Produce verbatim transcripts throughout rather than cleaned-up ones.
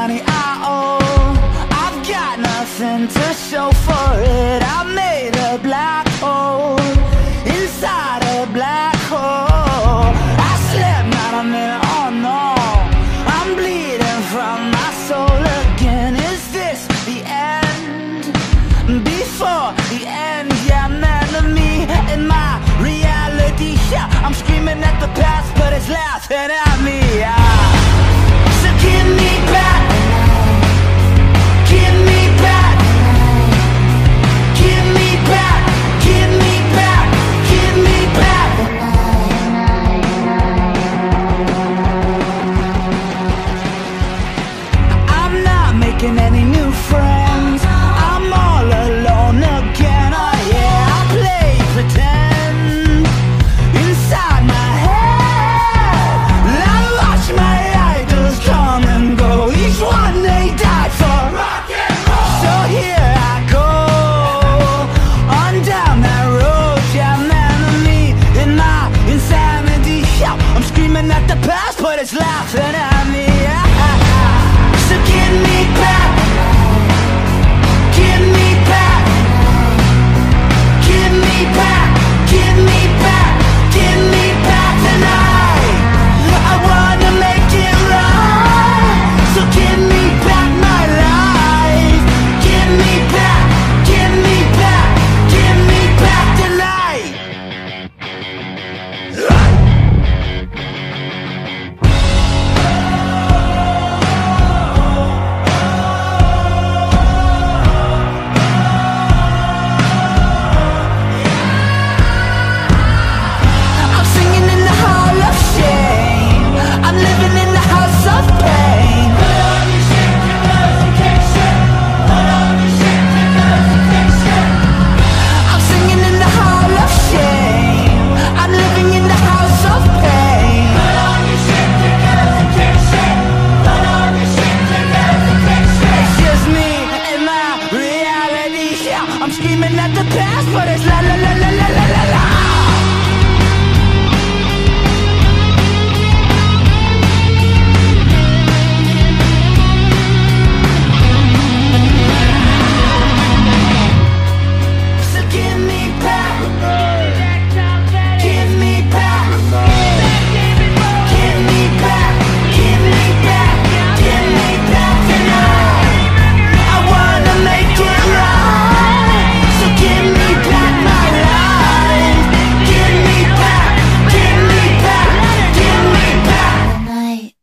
money I owe. I've got nothing to show for it. I made a black hole inside a black hole. I slept not a minute, oh no, I'm bleeding from my soul again. Is this the end? Before the end, yeah, man, to me in my reality, yeah, I'm screaming at the past, but it's laughing at me, yeah. So give me back, give me back, give me back, give me back, give me back. I'm not making any new friends, I'm all alone again, oh yeah. I play pretend inside my head. I watch my idols come and go, each one they died for rock and roll. So here I go, on down that road, yeah, man, to me in my insanity, yeah, I'm screaming at the past, but it's laughing at me, yeah. So give me back, give me back, give me back, give me back, give me back tonight. I wanna make it right, so give me back my life. Give me back, give me back, give me back tonight. I'm singing in the hall of shame, I'm living in the house of pain. Put on your shit, your resignation. Put on your shit, your resignation. I'm singing in the hall of shame, I'm living in the house of pain. Put on your shit, your resignation. Put on your shit, your resignation. It's just me and my reality, yeah, I'm screaming at the past, but it's la la la la la la la la. So give me back, give me back, give me back, give me back, give me back tonight. I wanna make it right, so give me back my life. Give me back, give me back, give me back tonight.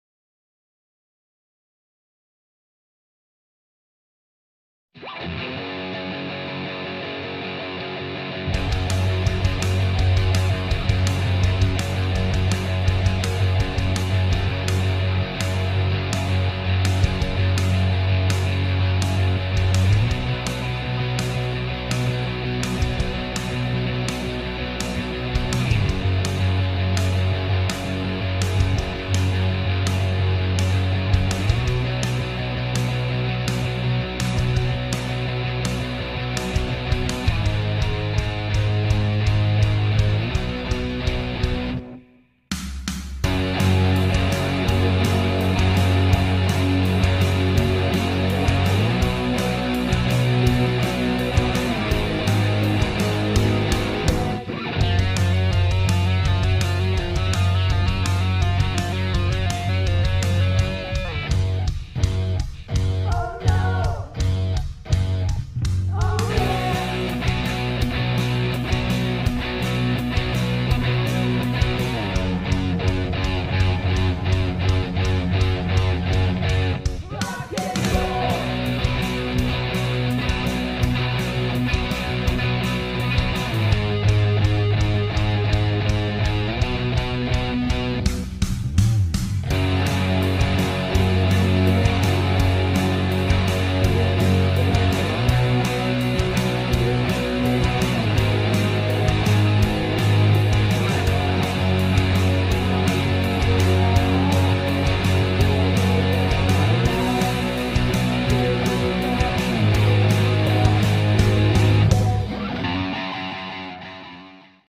Thank you.